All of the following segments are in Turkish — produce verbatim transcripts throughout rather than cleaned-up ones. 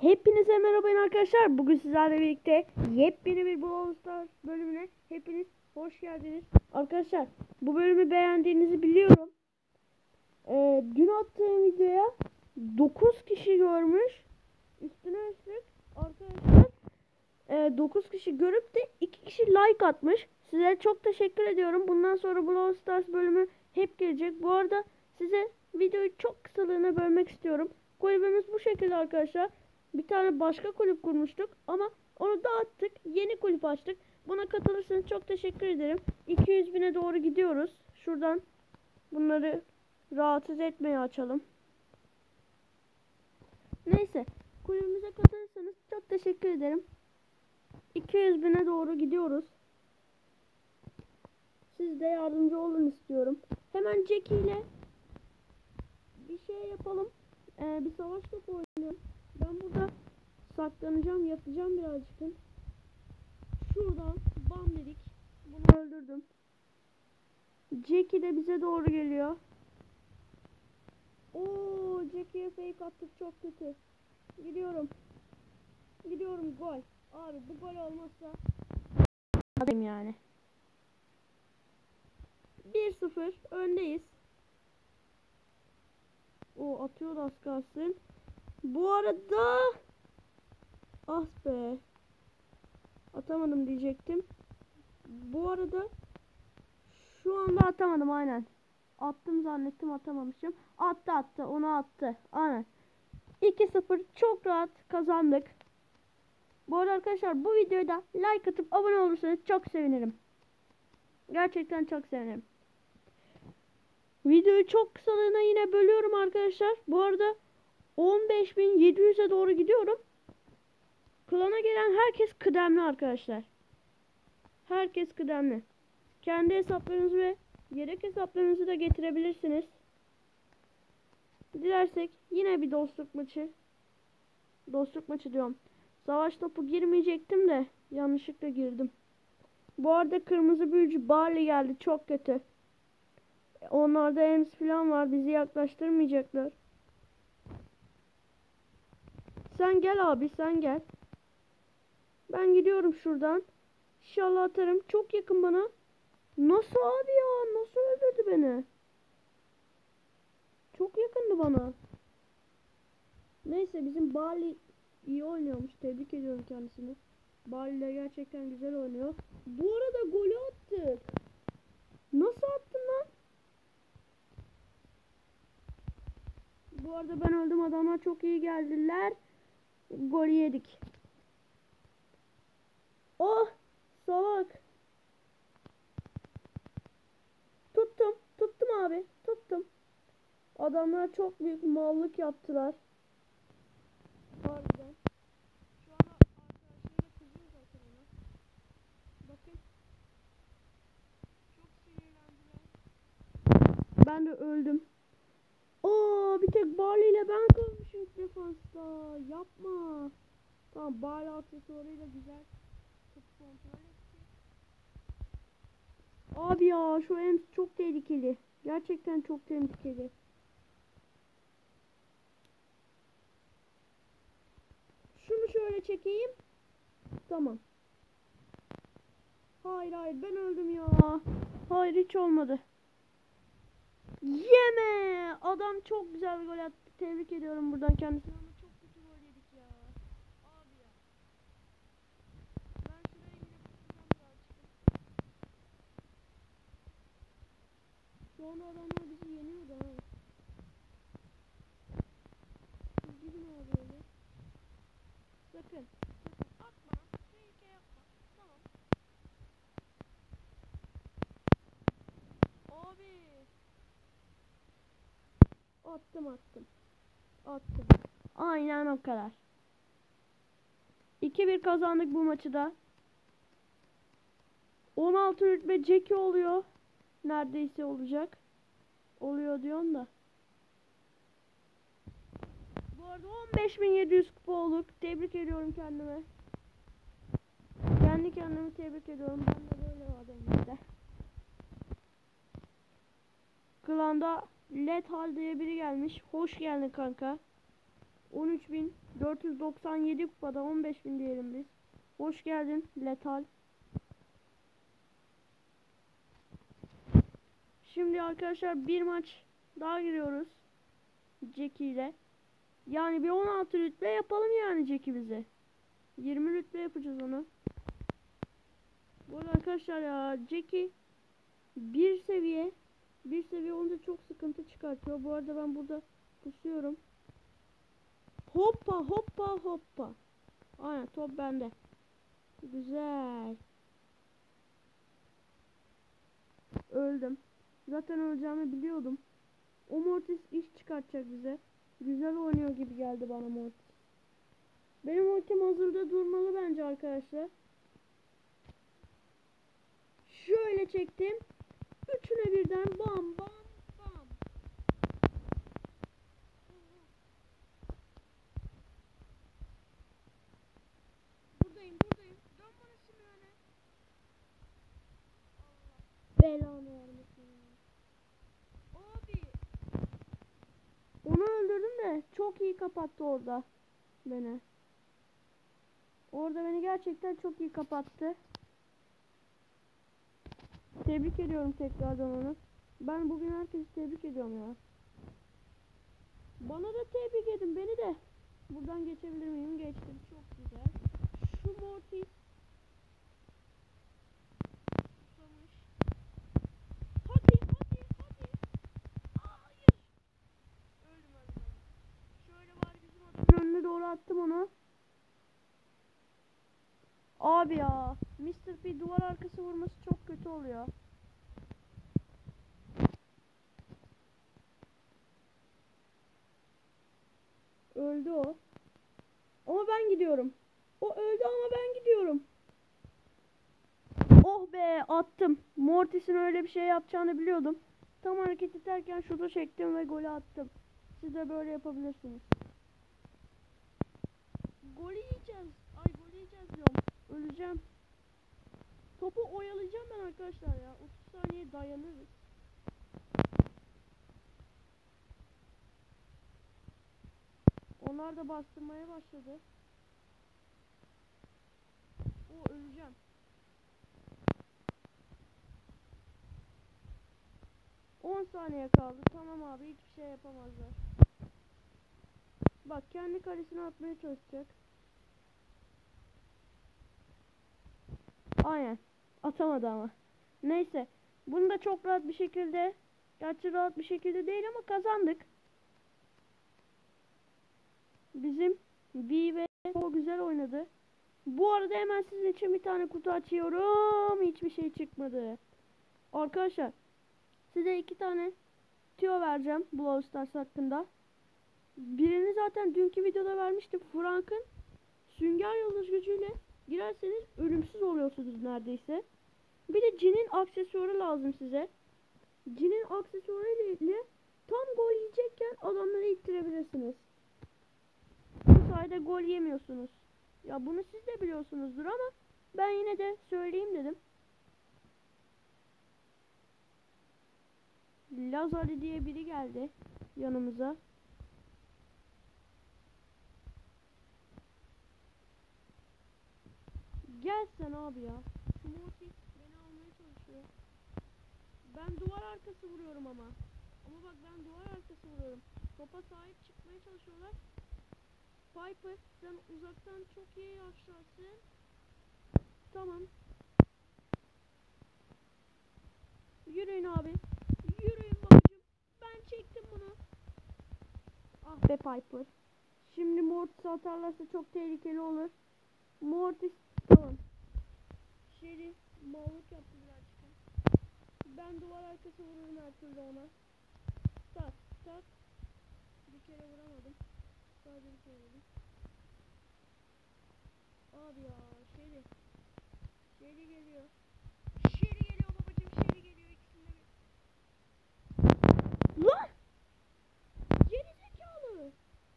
Hepinize merhaba arkadaşlar. Bugün sizlerle birlikte yepyeni bir Brawl Stars bölümüne hepiniz hoş geldiniz. Arkadaşlar bu bölümü beğendiğinizi biliyorum. Ee, dün attığım videoya dokuz kişi görmüş. Üstüne üstlük arkadaşlar e, dokuz kişi görüp de iki kişi like atmış. Size çok teşekkür ediyorum. Bundan sonra Brawl Stars bölümü hep gelecek. Bu arada size videoyu çok kısalığına bölmek istiyorum. Kulübümüz bu şekilde arkadaşlar. Bir tane başka kulüp kurmuştuk ama onu dağıttık. Yeni kulüp açtık. Buna katılırsanız çok teşekkür ederim. iki yüz bine doğru gidiyoruz. Şuradan bunları rahatsız etmeye açalım. Neyse, kulübümüze katılırsanız çok teşekkür ederim. iki yüz bine doğru gidiyoruz. Siz de yardımcı olun istiyorum. Hemen Jackie ile bir şey yapalım. Ee, bir savaş topu oynayalım. Ben burada saklanacağım, yatacağım birazcık. Şuradan bam dedik. Bunu öldürdüm. Jackie de bize doğru geliyor. Oo, Jackie'ye fake attık, çok kötü. Gidiyorum. Gidiyorum, gol. Abi bu gol olmazsa adım yani. bir sıfır öndeyiz. O atıyor az kalsın. Bu arada ah be. Atamadım diyecektim. Bu arada şu anda atamadım aynen. Attım zannettim, atamamışım. Attı attı onu attı. Aynen. iki sıfır çok rahat kazandık. Bu arada arkadaşlar bu videoya da like atıp abone olursanız çok sevinirim. Gerçekten çok sevinirim. Videoyu çok kısalığına yine bölüyorum arkadaşlar. Bu arada on beş bin yedi yüze doğru gidiyorum. Klana gelen herkes kıdemli arkadaşlar. Herkes kıdemli. Kendi hesaplarınızı ve yedek hesaplarınızı da getirebilirsiniz. Dilersek yine bir dostluk maçı. Dostluk maçı diyorum. Savaş topu girmeyecektim de yanlışlıkla girdim. Bu arada kırmızı büyücü Barley geldi, çok kötü. Onlarda Ems falan var, bizi yaklaştırmayacaklar. Sen gel abi, sen gel. Ben gidiyorum şuradan. İnşallah atarım. Çok yakın bana. Nasıl abi ya? Nasıl öldürdü beni? Çok yakındı bana. Neyse, bizim Barley iyi oynuyormuş. Tebrik ediyorum kendisini. Barley de gerçekten güzel oynuyor. Bu arada golü attık. Nasıl attın lan? Bu arada ben öldüm. Adamlar çok iyi geldiler. Golü yedik. Oh! Salak. Tuttum. Tuttum abi. Tuttum. Adamlar çok büyük mallık yaptılar. Harbiden. Şu anda arkadaşlarıyla kızıyor zaten ona. Bakın. Çok sinirlendiler. Ben de öldüm. Oo, bir tek Barley ile ben kalmışım defansta. Yapma. Tamam, Barley aksesuarıyla güzel top kontrol etti. Abi ya, şu Ems çok tehlikeli. Gerçekten çok tehlikeli. Şunu şöyle çekeyim. Tamam. Hayır hayır, ben öldüm ya. Hayır, hiç olmadı. Yeme! Adam çok güzel bir gol attı. Tebrik ediyorum buradan kendisine ama çok kötü gol yedik ya. Abi ya. Ben şuraya yine tutacağım birazcık. Şu an adamlar bizi yeniyor da ha. Siz gidin abi öyle. Sakın. Sakın atma. Tehlike yapma. Tamam. Abi. Attım attım. Attım. Aynen o kadar. iki bir kazandık bu maçı da. on altı rütbe Jackie oluyor. Neredeyse olacak. Oluyor diyorum da. Bu arada on beş bin yedi yüz kupa olduk. Tebrik ediyorum kendime. Kendi kendimi tebrik ediyorum. Ben de böyle adamım işte. Klanda Lethal diye biri gelmiş. Hoş geldin kanka. on üç bin dört yüz doksan yedi kupada on beş bin diyelim biz. Hoş geldin Lethal. Şimdi arkadaşlar bir maç daha giriyoruz Jackie ile. Yani bir on altı rütbe yapalım yani Jackie bize. yirmi rütbe yapacağız onu. Bu arada arkadaşlar ya Jackie bir seviye bir seviye olunca çok sıkıntı çıkartıyor. Bu arada ben burada pusuyorum. Hoppa hoppa hoppa. Aynen top bende. Güzel. Öldüm. Zaten öleceğimi biliyordum. O Mortis iş çıkartacak bize. Güzel oynuyor gibi geldi bana Mortis. Benim ultim hazırda durmalı bence arkadaşlar. Şöyle çektim. Üçüne birden bam bam bam. Buradayım buradayım. Dön bana şimdi öne. Belanı vermesin. Abi. Onu öldürdüm de çok iyi kapattı orada beni. Orada beni gerçekten çok iyi kapattı. Tebrik ediyorum tekrardan onu. Ben bugün herkesi tebrik ediyorum ya. Bana da tebrik edin beni de. Buradan geçebilir miyim? Geçtim. Çok güzel. Şu Mortis. Susamış. Hadi hadi hadi. Aa, hayır. Öldüm öldüm. Şöyle var bizim adamın önüne doğru attım onu. Abi ya. mister P duvar arkası vurması çok kötü oluyor. Öldü o. Ama ben gidiyorum. O öldü ama ben gidiyorum. Oh be attım. Mortis'in öyle bir şey yapacağını biliyordum. Tam hareket ederken şutu çektim ve golü attım. Siz de böyle yapabilirsiniz. Golü yiyeceğiz. Ay golü yiyeceğiz diyorum. Öleceğim. Topu oyalayacağım ben arkadaşlar ya. otuz saniye dayanırız. Onlar da bastırmaya başladı. O öleceğim. on saniye kaldı. Tamam abi hiçbir şey yapamazlar. Bak kendi kalesine atmaya çalışacak. Aynen. Atamadı ama. Neyse. Bunu da çok rahat bir şekilde, gerçi rahat bir şekilde değil ama kazandık. Bizim V ve o güzel oynadı. Bu arada hemen sizin için bir tane kutu açıyorum. Hiçbir şey çıkmadı. Arkadaşlar size iki tane tüyo vereceğim Brawl Stars hakkında. Birini zaten dünkü videoda vermiştim. Frank'ın sünger yıldız gücüyle girerseniz ölümsüz oluyorsunuz neredeyse. Bir de Jin'in aksesuarı lazım size. Jin'in aksesuarı ile tam gol yiyecekken adamları ittirebilirsiniz. Bu sayede gol yemiyorsunuz. Ya bunu siz de biliyorsunuzdur ama ben yine de söyleyeyim dedim. Lazali diye biri geldi yanımıza. Gel sen abi ya. Şu Mortis beni almaya çalışıyor. Ben duvar arkası vuruyorum ama. Ama bak ben duvar arkası vuruyorum. Topa sahip çıkmaya çalışıyorlar. Piper sen uzaktan çok iyi yaşlarsın. Tamam. Yürüyün abi. Yürüyün babacım. Ben çektim bunu. Ah be Piper. Şimdi Mortis atarlarsa çok tehlikeli olur. Mortis tamam. Sherry mağlup yaptı birazcık. Ben duvar arkası vururum her türlü ona. Tak tak. Bir kere vuramadım. Sadece bir kere vurdum. Abi ya Sherry. Sherry geliyor. Sherry geliyor babacım. Sherry geliyor ikisinde bir. Lan! Geri zekalı.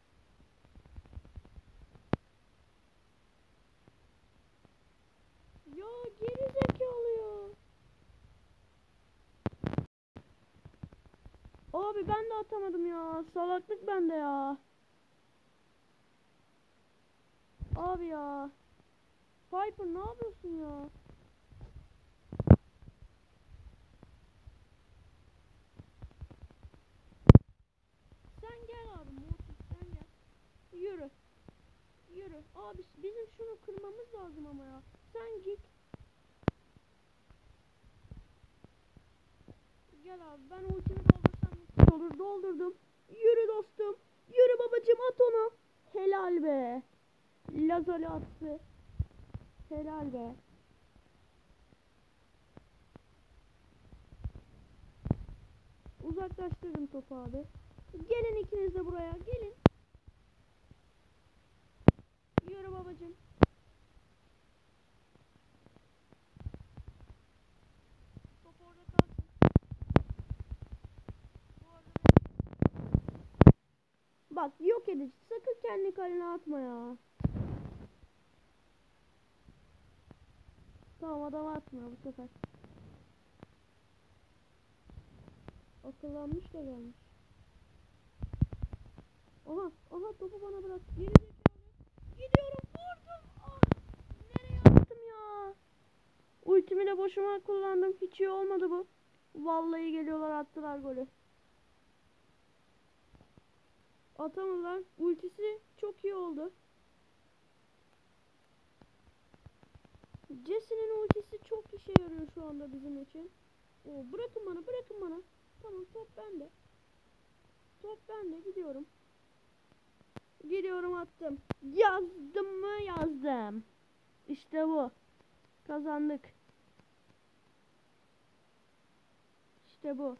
Ya geri zekalı ya. Abi ben de atamadım ya. Salaklık bende ya. abi ya. Piper ne yapıyorsun ya? Sen gel abi Mortis, sen gel. Yürü. Yürü. Abi bizim şunu kırmamız lazım ama ya. Sen git. Gel abi, ben ultimi doldursam müthiş olur. Doldurdum. Yürü dostum. Yürü babacım, at onu. Helal be. Lazali attı. Helal be. Uzaklaştırdım topu abi. Gelin ikiniz de buraya. Gelin. Yürü babacım. Top orada kalsın. Bu arada ben... Bak yok edici. Sakın kendi kalene atma ya. Tamam, adam atmıyor bu sefer. Akıllanmış da gelmiş. Aha aha, topu bana bırak. Geri zekalı. Gidiyorum, vurdum. Ah, nereye attım ya? Ultimi de boşuma kullandım. Hiç iyi olmadı bu. Vallahi geliyorlar, attılar golü. Atamadılar. Ultisi çok iyi oldu. Jesse'nin ultisi çok işe yarıyor şu anda bizim için. Oo, bırakın bana, bırakın bana. Tamam, top bende. Top bende, gidiyorum. Gidiyorum, attım. Yazdım mı? Yazdım. İşte bu. Kazandık. İşte bu.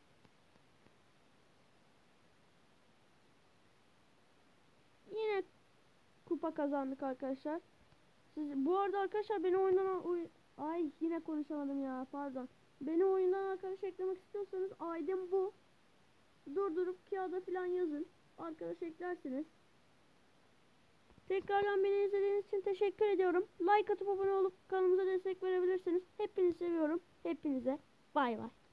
Yine kupa kazandık arkadaşlar. Siz bu arada arkadaşlar, beni oyundan oy ay yine konuşamadım ya, pardon. Beni oyundan arkadaş eklemek istiyorsanız I D'm bu. Durdurup kağıda falan yazın. Arkadaş eklersiniz. Tekrardan beni izlediğiniz için teşekkür ediyorum. Like atıp abone olup kanalımıza destek verebilirsiniz. Hepinizi seviyorum. Hepinize bay bay.